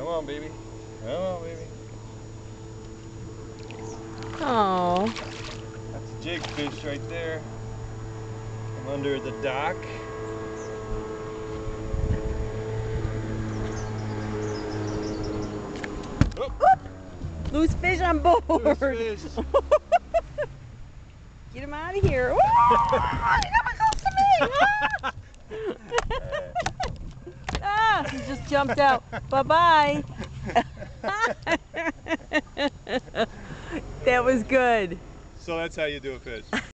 on, baby. Come on, baby. Oh. That's a jigfish right there. From under the dock. Loose fish on board. Loose fish. Get him out of here. Ooh, he never comes to me. Ah, he just jumped out. Bye-bye. That was good. So that's how you do a fish.